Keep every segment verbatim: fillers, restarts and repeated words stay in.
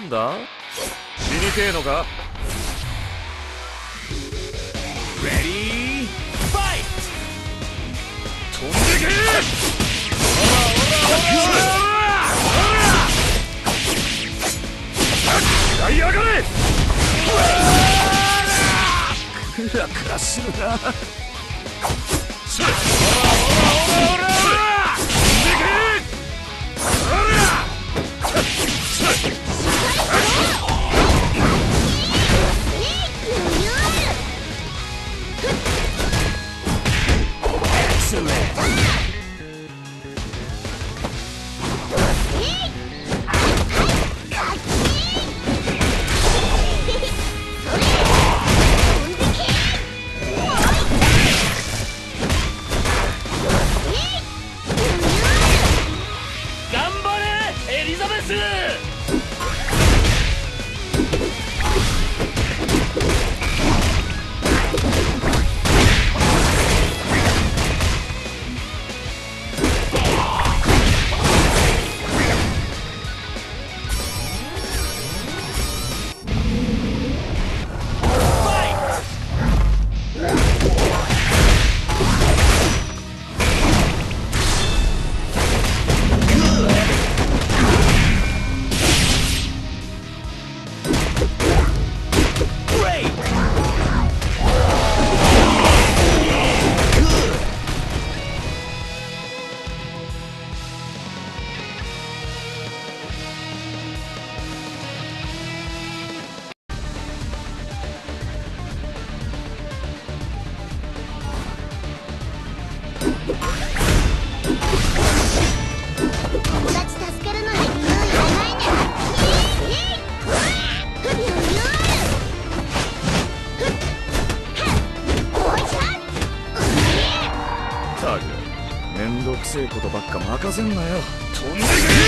なんだ、死にてえのか。レディーファイト。飛んでけ。やりやがれ。クラクラするな。めんどくせえことばっか任せんなよ。飛んでけ。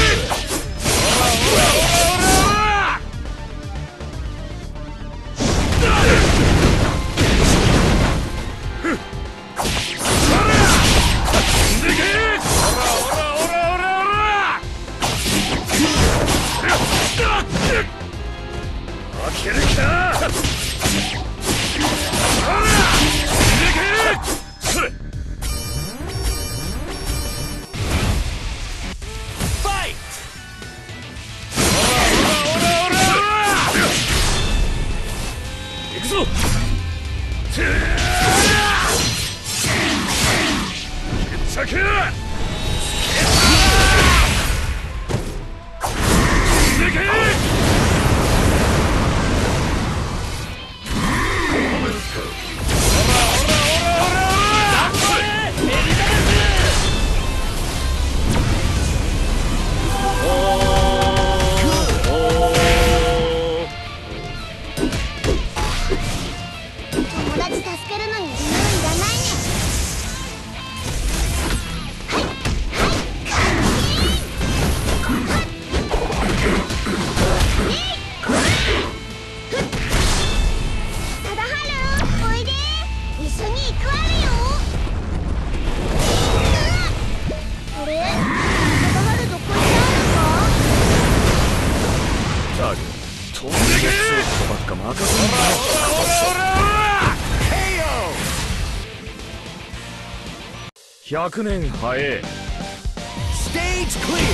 開ける気だ。それ。行くぞ。決着。でけえ。飛んでけ。ばっか任せんなよ。ひゃくねん早え。ステージクリア。